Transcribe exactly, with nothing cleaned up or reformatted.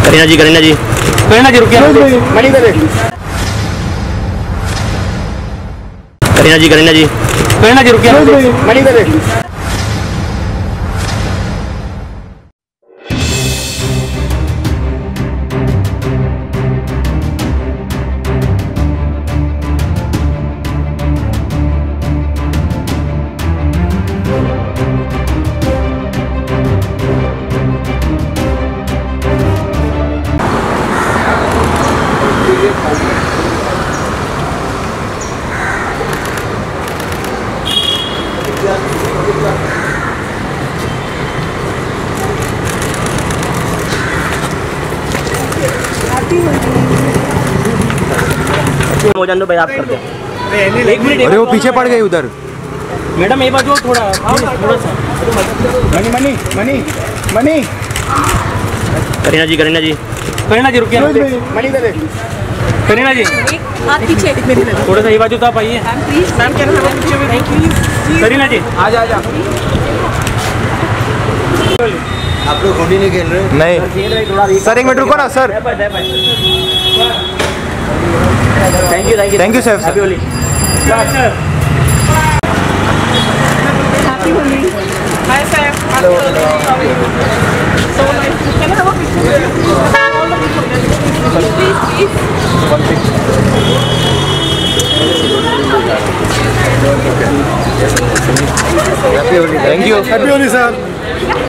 करीना जी करीना जी करीना जी रुकिए। मनी दे करीना जी करीना जी करीना जी रुकिए। मनी दे हो जाने दो भाई, आप कर दो। एक मिनट। अरे वो पीछे पड़ गए उधर। मैडम एक बार जो थोड़ा थोड़ा सा money money money money Kareena ji Kareena ji Kareena ji रुकिए। मनी दे करीना जी हाथ पीछे थोड़ा सा ये बाजू तो आप आइए। Ma'am can have a picture with me? Kareena ji आ जा आ जा। आप लोग होली नहीं खेल रहे? नहीं सर, एक मिनट रुको ना sir. Thank you thank you thank you sir. Happy Holi. Happy Holi. Hi sir. Hello. So nice. Can I have a picture?